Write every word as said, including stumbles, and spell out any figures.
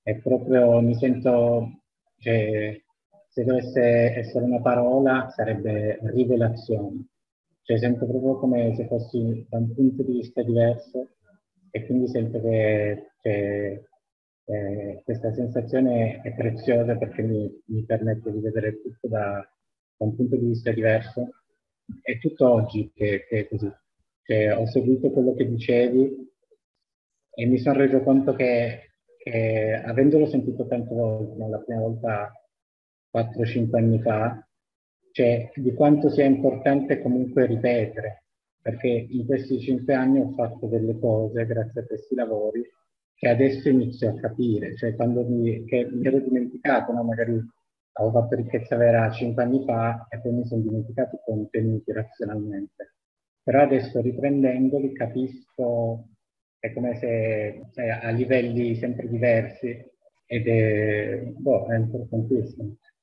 è proprio, mi sento, cioè, se dovesse essere una parola sarebbe rivelazione. Cioè sento proprio come se fossi da un punto di vista diverso e quindi sento che cioè, eh, questa sensazione è preziosa perché mi, mi permette di vedere tutto da, da un punto di vista diverso. È tutto oggi che, che è così. Cioè, ho seguito quello che dicevi e mi sono reso conto che, che avendolo sentito tante volte, no? La prima volta quattro cinque anni fa, cioè di quanto sia importante comunque ripetere, perché in questi cinque anni ho fatto delle cose grazie a questi lavori che adesso inizio a capire, cioè quando mi, che mi ero dimenticato, no? Magari avevo fatto ricchezza vera cinque anni fa e poi mi sono dimenticato i contenuti razionalmente. Però adesso riprendendoli capisco, è come se cioè, a livelli sempre diversi ed è, boh, è importantissimo.